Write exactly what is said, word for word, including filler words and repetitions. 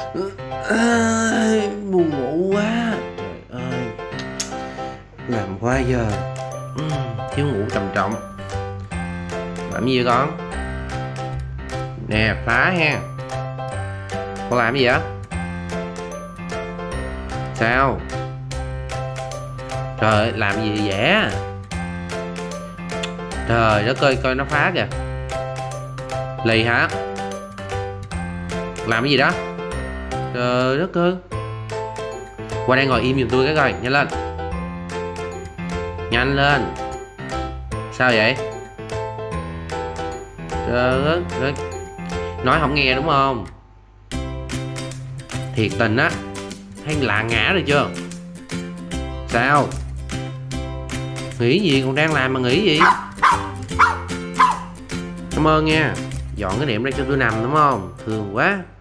À, buồn ngủ quá. Trời ơi, làm quá giờ. Ừ, thiếu ngủ trầm trọng. Làm gì vậy con? Nè, phá ha. Con làm gì vậy? Sao? Trời ơi, làm gì vẽ? Trời đất ơi, coi nó phá kìa. Lì hả? Làm cái gì đó? Trời đất ơi. Qua đây ngồi im giùm tôi cái coi, nhanh lên. Nhanh lên. Sao vậy? Trời ơi, nói không nghe đúng không? Thiệt tình á. Thấy lạ ngã rồi chưa? Sao? Nghĩ gì, còn đang làm mà nghĩ gì? Cảm ơn nha. Dọn cái đệm ra cho tôi nằm đúng không? Thương quá.